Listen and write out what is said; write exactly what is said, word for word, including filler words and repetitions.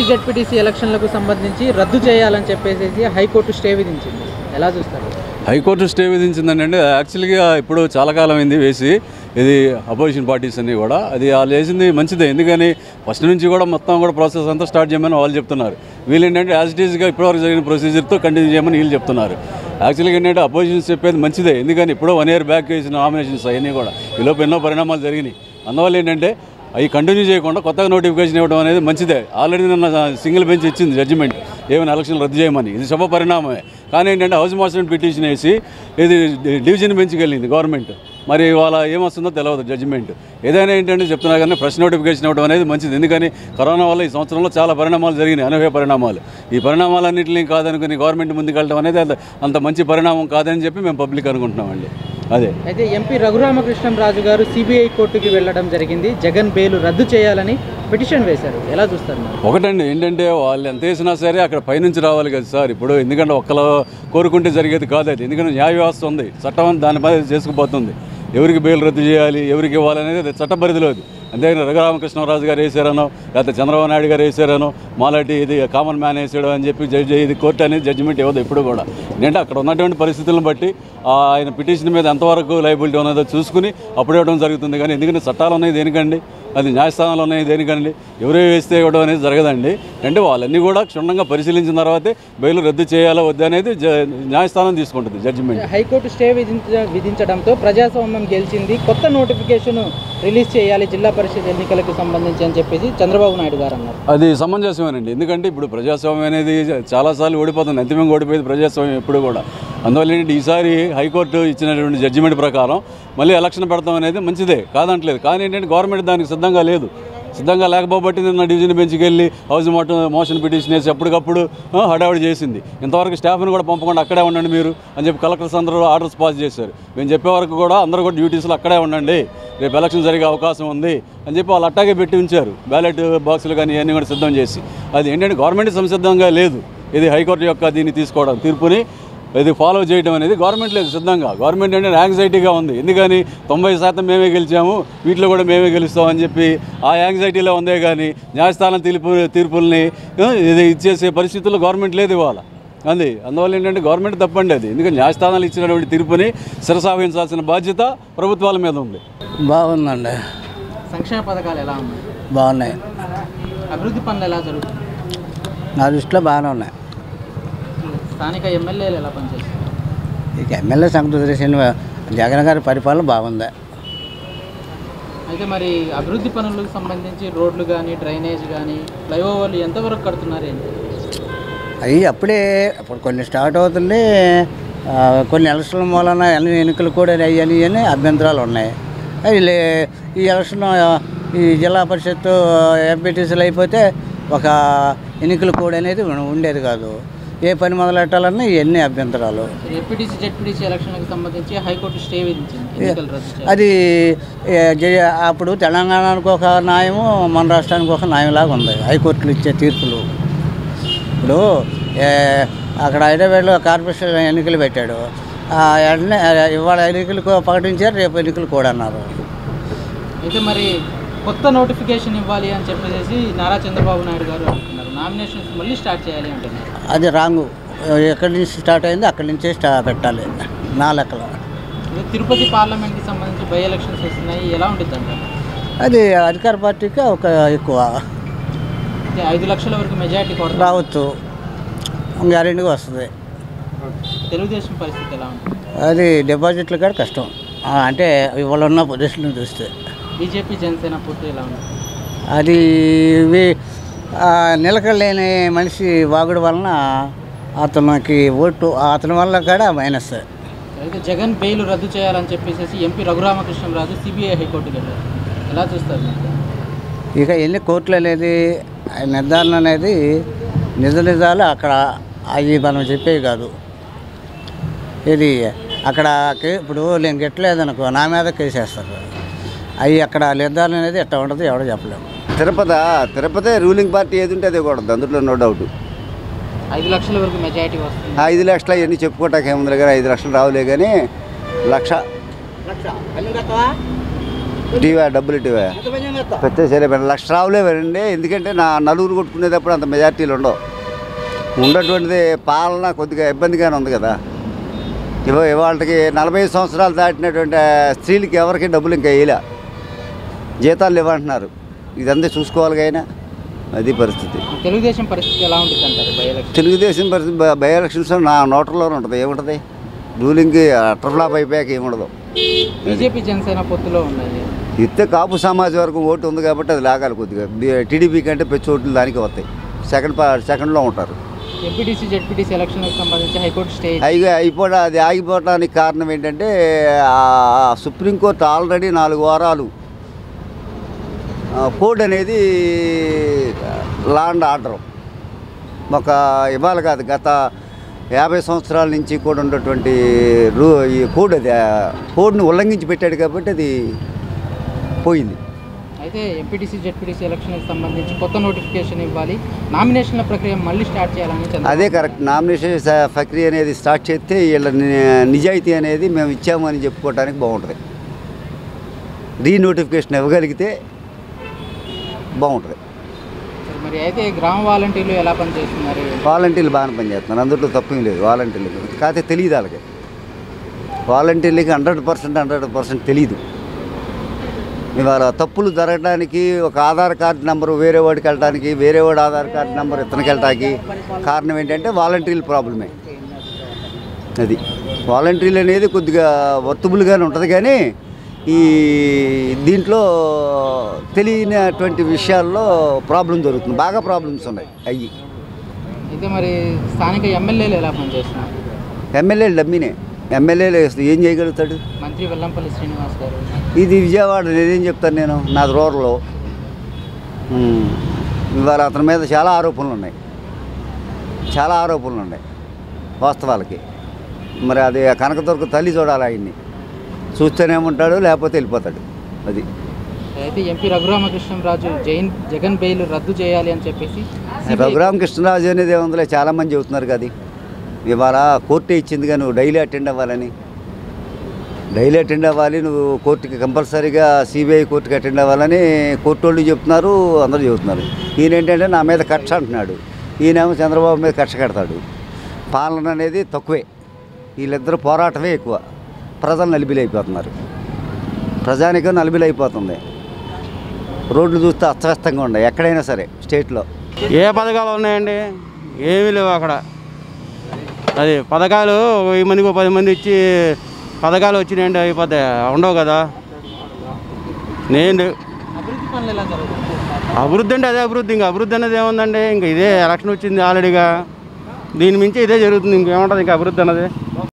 ZPTC ఎలక్షన్లకు సంబంధించి రద్దు చేయాలని చెప్పేసి హైకోర్టు స్టే విధించింది. ఎలా చూస్తారు? హైకోర్టు స్టే విధించిందండి. అంటే యాక్చువల్గా ఇప్పుడు చాలా కాలం అయింది వేసి, ఇది అపోజిషన్ పార్టీస్ అన్నీ కూడా అది వాళ్ళు వేసింది మంచిదే. ఎందుకని ఫస్ట్ నుంచి కూడా మొత్తం కూడా ప్రాసెస్ అంతా స్టార్ట్ చేయమని వాళ్ళు చెప్తున్నారు. వీళ్ళు ఏంటంటే యాజ్ ఇట్ ఈస్గా ఇప్పటివరకు జరిగిన ప్రొసీజర్తో కంటిన్యూ చేయమని వీళ్ళు చెప్తున్నారు. యాక్చువల్గా ఏంటంటే అపోజిషన్స్ చెప్పేది మంచిదే. ఎందుకని ఇప్పుడు వన్ ఇయర్ బ్యాక్ వేసిన నామినేషన్స్ అవన్నీ కూడా ఈలోపు ఎన్నో పరిణామాలు జరిగినాయి. అందువల్ల ఏంటంటే అవి కంటిన్యూ చేయకుండా కొత్తగా నోటిఫికేషన్ ఇవ్వడం అనేది మంచిదే. ఆల్రెడీ నిన్న సింగిల్ బెంచ్ ఇచ్చింది జడ్జిమెంట్ ఏమైనా ఎలక్షన్లు రద్దు చేయమని. ఇది శుభ పరిణామమే. కానీ ఏంటంటే హౌస్ మార్షన్ పిటిషన్ వేసి ఇది డివిజన్ బెంచ్కి వెళ్ళింది గవర్నమెంట్. మరి వాళ్ళ ఏమొస్తుందో తెలియదు జడ్జిమెంట్. ఏదైనా ఏంటంటే చెప్తున్నా కానీ ఫ్రెష్ నోటిఫికేషన్ ఇవ్వడం అనేది మంచిది. ఎందుకని కరోనా వల్ల ఈ సంవత్సరంలో చాలా పరిణామాలు జరిగినాయి, అనూహ్య పరిణామాలు. ఈ పరిణామాలన్నింటినీ కాదనుకుని గవర్నమెంట్ ముందుకు వెళ్ళడం అనేది అంత మంచి పరిణామం కాదని చెప్పి మేము పబ్లిక్ అనుకుంటున్నామండి. అదే అయితే ఎంపీ రఘురామకృష్ణంరాజు గారు సిబిఐ కోర్టుకి వెళ్ళడం జరిగింది. జగన్ బెయిల్ రద్దు చేయాలని పిటిషన్ వేశారు. ఎలా చూస్తారు? ఒకటండి ఏంటంటే వాళ్ళు ఎంత వేసినా సరే అక్కడ పైనుంచి రావాలి కదా సార్. ఇప్పుడు ఎందుకంటే ఒక్కరు కోరుకుంటే జరిగేది కాదు అది. ఎందుకంటే న్యాయ వ్యవస్థ ఉంది, చట్టం దానిపై చేసుకుపోతుంది. ఎవరికి బెయిల్ రద్దు చేయాలి, ఎవరికి ఇవ్వాలనేది అది చట్ట పరిధిలో. అంతేగాని రఘురామకృష్ణరాజు గారు వేసారనో లేకపోతే చంద్రబాబు నాయుడు గారు వేసారనో మాలాంటి ఇది కామన్ మ్యాన్ వేసాడు అని చెప్పి జడ్జి ఇది కోర్టు అనేది జడ్జిమెంట్ ఇవ్వదు ఎప్పుడు కూడా. ఏంటంటే అక్కడ ఉన్నటువంటి పరిస్థితులను బట్టి ఆయన పిటిషన్ మీద ఎంతవరకు లైబిలిటీ ఉన్నదో చూసుకుని అప్పుడు ఇవ్వడం జరుగుతుంది. కానీ ఎందుకంటే చట్టాలు ఉన్నాయి దేనికండి, అది న్యాయస్థానాలు ఉన్నాయి దేనికండి. ఎవరే వేస్తే ఇవ్వడం అనేది జరగదండి. అంటే వాళ్ళన్నీ కూడా క్షుణ్ణంగా పరిశీలించిన తర్వాతే బెయిల్ రద్దు చేయాలో వద్దు అనేది న్యాయస్థానం తీసుకుంటుంది జడ్జిమెంట్. హైకోర్టు స్టే విధించ విధించడంతో ప్రజాస్వామ్యం గెలిచింది. కొత్త నోటిఫికేషన్ రిలీజ్ చేయాలి జిల్లా పరిషత్ ఎన్నికలకు సంబంధించి అని చెప్పేసి చంద్రబాబు నాయుడు గారు అన్నారు. అది సమంజసమేనండి. ఎందుకంటే ఇప్పుడు ప్రజాస్వామ్యం అనేది చాలాసార్లు ఓడిపోతుంది, అంతిమంగా ఓడిపోయేది ప్రజాస్వామ్యం ఎప్పుడు కూడా. అందువల్ల ఏంటంటే ఈసారి హైకోర్టు ఇచ్చినటువంటి జడ్జిమెంట్ ప్రకారం మళ్ళీ ఎలక్షన్ పెడతాం అనేది మంచిదే, కాదంటలేదు. కానీ ఏంటంటే గవర్నమెంట్ దానికి సిద్ధంగా లేదు. సిద్ధంగా లేకపోబట్టి నిన్న డివిజన్ బెంచ్కి వెళ్ళి హౌస్ మోట మోషన్ పిటిషన్ వేసి అప్పటికప్పుడు హడావిడి చేసింది. ఇంతవరకు స్టాఫ్ని కూడా పంపకుండా అక్కడే ఉండండి మీరు అని చెప్పి కలెక్టర్స్ అందరూ ఆర్డర్స్ పాస్ చేశారు. మేము చెప్పే వరకు కూడా అందరూ కూడా డ్యూటీస్లో అక్కడే ఉండండి, రేపు ఎలక్షన్ జరిగే అవకాశం ఉంది అని చెప్పి వాళ్ళు అట్టాగే పెట్టి ఉంచారు. బ్యాలెట్ బాక్సులు కానీ ఇవన్నీ కూడా సిద్ధం చేసి. అది ఏంటంటే గవర్నమెంట్ సంసిద్ధంగా లేదు. ఇది హైకోర్టు యొక్క దీన్ని తీసుకోవడం, తీర్పుని ఇది ఫాలో చేయడం అనేది గవర్నమెంట్ లేదు సిద్ధంగా. గవర్నమెంట్ అంటే యాంగ్జైటీగా ఉంది. ఎందుకని తొంభై శాతం మేమే గెలిచాము, వీటిలో కూడా మేమే గెలుస్తామని చెప్పి ఆ యాంగ్జైటీలో ఉందే కానీ న్యాయస్థానం తీర్పు తీర్పుల్ని ఇది ఇచ్చేసే పరిస్థితుల్లో గవర్నమెంట్ లేదు ఇవాళ. అది అందువల్ల ఏంటంటే గవర్నమెంట్ తప్పండి అది. ఎందుకంటే న్యాయస్థానాలు ఇచ్చినటువంటి తీర్పుని శిరసావహించాల్సిన బాధ్యత ప్రభుత్వాల మీద ఉంది. బాగుందండి. సంక్షేమ పథకాలు ఎలా ఉన్నాయి? బాగున్నాయి. అభివృద్ధి పనులు ఎలా జరుగుతుంది? నా దృష్టిలో బాగానే ఉన్నాయి. స్థానిక ఎమ్మెల్యేలు ఎలా పనిచేస్తారు? ఇక ఎమ్మెల్యే సంగతి తెలిసిన జగన్ గారి పరిపాలన బాగుంది. అయితే మరి అభివృద్ధి పనులకు సంబంధించి రోడ్లు కానీ డ్రైనేజ్ కానీ ఫ్లైఓవర్లు ఎంతవరకు కడుతున్నారు ఏంటి? అవి అప్పుడే అప్పుడు కొన్ని స్టార్ట్ అవుతుంది. కొన్ని ఎలక్షన్ల మూలన అన్ని ఎన్నికలు కూడా అయ్యాయి అని అభ్యంతరాలు ఉన్నాయి. అవి ఈ ఎలక్షన్ ఈ జిల్లా పరిషత్తు ఎంపీటీసీలు అయిపోతే ఒక ఎన్నికలు కూడా అనేది ఉండేది కాదు. ఏ పని మొదలెట్టాలన్నా ఇవన్నీ అభ్యంతరాలు. ఎంపీటీసీ జెడ్పీటీసీ ఎలక్షన్లకు సంబంధించి హైకోర్టు స్టే విధించింది. అది అప్పుడు తెలంగాణకు ఒక న్యాయము, మన రాష్ట్రానికి ఒక న్యాయంలాగా ఉంది హైకోర్టులు ఇచ్చే తీర్పులు. ఇప్పుడు అక్కడ హైదరాబాద్లో కార్పొరేషన్ ఎన్నికలు పెట్టాడు, వెంటనే ఇవాళ ఎన్నికలు ప్రకటించారు, రేపు ఎన్నికలు కూడా అన్నారు. అయితే మరి కొత్త నోటిఫికేషన్ ఇవ్వాలి అని చెప్పేసి నారా చంద్రబాబు నాయుడు గారు అంటున్నారు. నామినేషన్స్ మళ్ళీ స్టార్ట్ చేయాలి అంటున్నారు. అది రాంగు. ఎక్కడి నుంచి స్టార్ట్ అయింది అక్కడి నుంచే స్టా పెట్టాలి నా లెక్కలో. తిరుపతి పార్లమెంట్కి సంబంధించి బై ఎలక్షన్స్ వస్తున్నాయి, ఎలా ఉంటుంది అంటారు? అది అధికార పార్టీకి ఒక ఎక్కువ ఐదు లక్షల వరకు మెజారిటీ కూడా రావచ్చు, గ్యారెంటీగా వస్తుంది. తెలుగుదేశం పరిస్థితి ఎలా ఉంటుంది? అది డిపాజిట్లు కూడా కష్టం. అంటే ఇవాళ ఉన్న పొజిషన్ చూస్తే బీజేపీ జనసేన పొత్తు ఎలా ఉంది? అది నిలకడలేని మనిషి వాగుడు వలన అతనికి ఓటు అతని వల్ల కూడా మైనస్. అయితే జగన్ బెయిల్ రద్దు చేయాలని చెప్పేసి ఎంపీ రఘురామకృష్ణంరాజు సిబిఐ హైకోర్టుకి వెళ్ళారు. ఎలా చూస్తారు? ఇక ఎన్ని కోర్టులు అనేది నిర్ధారణ అనేది నిజ నిజాలు అక్కడ అవి మనం చెప్పేవి కాదు. ఇది అక్కడ ఇప్పుడు నేను గెట్టలేదనుకో నా మీద కేసేస్తారు. అవి అక్కడ నిర్ధారణ అనేది ఎట్లా ఉండదు ఎవడో చెప్పలేము. తిరుపతి తిరుపతి రూలింగ్ పార్టీ ఏది ఉంటే అదే కూడా అందులో నో డౌట్. ఐదు లక్షల వరకు మెజారిటీ వస్తుంది. ఐదు లక్షలు అవన్నీ చెప్పుకోవటానికి ఏముంది కానీ ఐదు లక్షలు రావులే కానీ లక్ష ఇటీవా డబ్బులు ఇటీవా పెద్ద సరే లక్ష రావులేవండి. ఎందుకంటే నా నలుగురు కొట్టుకునేటప్పుడు అంత మెజార్టీలు ఉండవు. ఉన్నటువంటిది పాలన కొద్దిగా ఇబ్బందిగానే ఉంది కదా. ఇవ ఇవాళకి నలభై సంవత్సరాలు దాటినటువంటి స్త్రీలకి ఎవరికి డబ్బులు ఇంకా వేయలే, జీతాలు ఇవ్వంటున్నారు. ఇదంతా చూసుకోవాలి అయినా అది పరిస్థితి. తెలుగుదేశం పరిస్థితి ఎలా ఉంటుంది అంటారు బై ఎలక్షన్? తెలుగుదేశం పరిస్థితి బై ఎలక్షన్స్ నా నోటర్లోనే ఉంటుంది. ఏముంటుంది రూలింగ్కి అటర్ఫ్లాప్ అయిపోయాక ఏముండదు. బీజేపీ జనసేన పొత్తులో ఉన్నాయి. ఇస్తే కాపు సమాజ వర్గం ఓటు ఉంది కాబట్టి అది లాగాలి కొద్దిగా. టీడీపీ కంటే పెచ్చు ఓట్లు దానికి వస్తాయి. సెకండ్ పా సెకండ్లో ఉంటారు. ఎంపీటీసీ జెడ్పీటీసీ ఎలక్షన్కి సంబంధించి హైకోర్టు స్టే అయి అయిపోవడం అది ఆగిపోవడానికి కారణం ఏంటంటే సుప్రీంకోర్టు ఆల్రెడీ నాలుగు వారాలు కోడ్ అనేది లా అండ్ ఆర్డర్ ఒక ఇవాళ కాదు గత యాభై సంవత్సరాల నుంచి కూడా ఉన్నటువంటి రూ ఈ కోడ్ అది కోడ్ని ఉల్లంఘించి పెట్టాడు కాబట్టి అది పోయింది. అయితే ఎంపీటీసీ జెడ్పీటీసీ ఎలక్షన్కి సంబంధించి కొత్త నోటిఫికేషన్ ఇవ్వాలి, నామినేషన్ల ప్రక్రియ మళ్ళీ స్టార్ట్ చేయాలని. అదే కరెక్ట్. నామినేషన్ ప్రక్రియ అనేది స్టార్ట్ చేస్తే వీళ్ళ నిజాయితీ అనేది మేము ఇచ్చాము అని చెప్పుకోవడానికి బాగుంటుంది. రీనోటిఫికేషన్ ఇవ్వగలిగితే బాగుంటుంది. మరి అయితే గ్రామ వాలంటీర్లు ఎలా పనిచేస్తున్నారు? వాలంటీర్లు బాగానే పనిచేస్తున్నారు, అందులో తప్పేం లేదు. వాలంటీర్లకి కాకపోతే తెలియదు వాళ్ళకి. వాలంటీర్లకి హండ్రెడ్ పర్సెంట్ హండ్రెడ్ పర్సెంట్ తెలియదు. ఇవాళ తప్పులు జరగడానికి ఒక ఆధార్ కార్డు నెంబరు వేరే వాడికి వెళ్ళడానికి, వేరే వాడి ఆధార్ కార్డు నెంబర్ ఇతనికి వెళ్ళడానికి కారణం ఏంటంటే వాలంటీర్ల ప్రాబ్లమే. అది వాలంటీర్లు అనేది కొద్దిగా వర్తబుల్గానే ఉంటుంది, కానీ ఈ దీంట్లో తెలియనటువంటి విషయాల్లో ప్రాబ్లం జరుగుతుంది. బాగా ప్రాబ్లమ్స్ ఉన్నాయి అయ్యి. అయితే మరి స్థానిక ఎమ్మెల్యేలు ఎలా పనిచేస్తున్నారు? ఎమ్మెల్యేలు డమ్మినే. ఎమ్మెల్యేలు ఏం చేయగలుగుతాడు? మంత్రి వెల్లంపల్లి శ్రీనివాస్ గారు. ఇది విజయవాడ, నేనేం చెప్తాను, నేను నా రూరల్లో ఇవాళ అతని మీద చాలా ఆరోపణలు ఉన్నాయి, చాలా ఆరోపణలు ఉన్నాయి వాస్తవాలకి. మరి అది కనకదుర్గ తల్లి చూడాలి, ఆయన్ని చూస్తేనేమంటాడు, లేకపోతే వెళ్ళిపోతాడు. అది అయితే ఎంపీ రఘురామకృష్ణరాజు జైన్ జగన్ బెయిల్ రద్దు చేయాలి అని చెప్పేసి రఘురామకృష్ణరాజు అనేది ఏముందిలే, చాలామంది చెబుతున్నారు కదా. ఇవాళ కోర్టే ఇచ్చింది కానీ నువ్వు డైలీ అటెండ్ అవ్వాలని. డైలీ అటెండ్ అవ్వాలి నువ్వు కోర్టుకి, కంపల్సరీగా సిబిఐ కోర్టుకి అటెండ్ అవ్వాలని కోర్టు వాళ్ళు చెప్తున్నారు, అందరూ చెబుతున్నారు. ఈయన ఏంటంటే నా మీద కక్ష అంటున్నాడు, ఈయనేమో చంద్రబాబు మీద కక్ష కడతాడు. పాలన అనేది తక్కువే, వీళ్ళిద్దరూ పోరాటమే ఎక్కువ. ప్రజలు నలిబిలైపోతున్నారు, ప్రజానికం నలిబిలైపోతుంది. రోడ్లు చూస్తే అస్తవ్యస్తంగా ఉన్నాయి ఎక్కడైనా సరే స్టేట్లో. ఏ పథకాలు ఉన్నాయండి? ఏమీ లేవు అక్కడ. అది పథకాలు వెయ్యి మందికి పది మంది ఇచ్చి పథకాలు వచ్చినాయండి అయిపోతాయి, ఉండవు కదా. నేను అభివృద్ధి పనులు ఎలా జరుగుతుంది? అభివృద్ధి అంటే అదే అభివృద్ధి, ఇంకా అభివృద్ధి అనేది ఏముందండి? ఇంకా ఇదే ఎలక్షన్ వచ్చింది ఆల్రెడీగా, దీని మించి ఇదే జరుగుతుంది, ఇంకేముంటుంది ఇంకా అభివృద్ధి అన్నది.